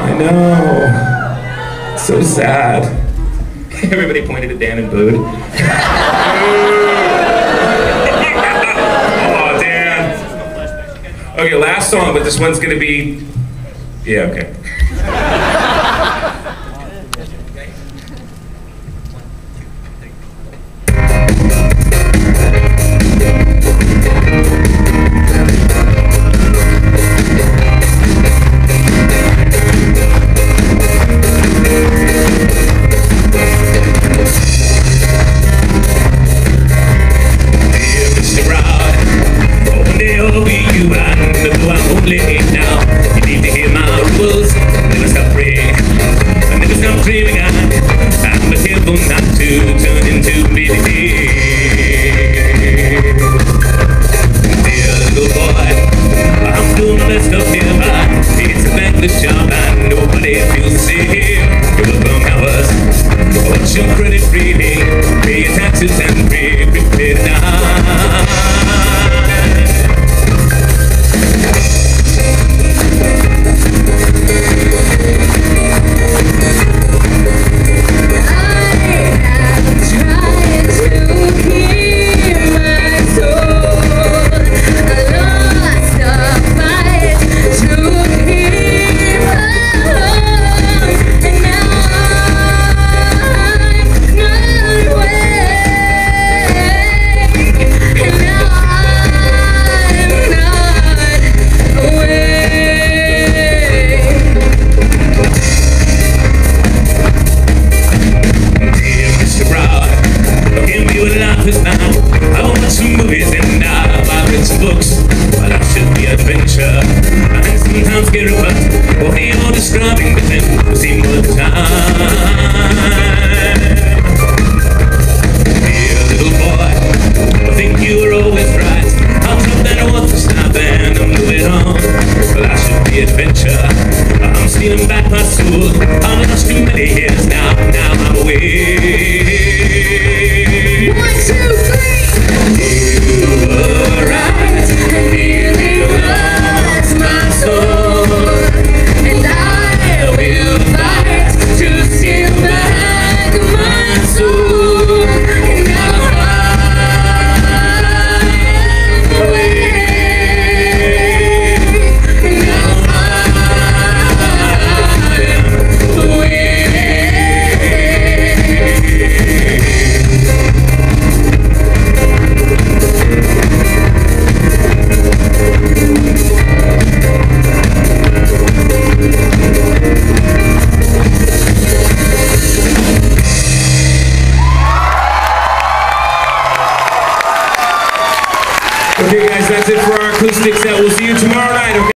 I know. So sad. Everybody pointed at Dan and booed. Oh, Dan. Okay, last song, but this one's gonna be... Yeah, okay. Dreaming I'm but careful not to turn into baby. Dear little boy, I'm doing my best up here, but it's a thankless job and nobody feels the same. You're welcome hours, watch your credit freely, pay your taxes and prepare to die. I watch some movies and I read some books, but I should be adventure. And sometimes get a but what you're describing doesn't seem all the time. Dear little boy, I think you were always right. I'm tough that I want to stop and I'm moving on. Well, I should be adventure. I'm stealing back my soul. I've lost too many years now I'm away. 1, 2, 3. You were right, and nearly was my soul, and I will fight to steal back my soul, and now I'm away, and now I'm away. Okay guys, that's it for our acoustic set. We'll see you tomorrow night, okay?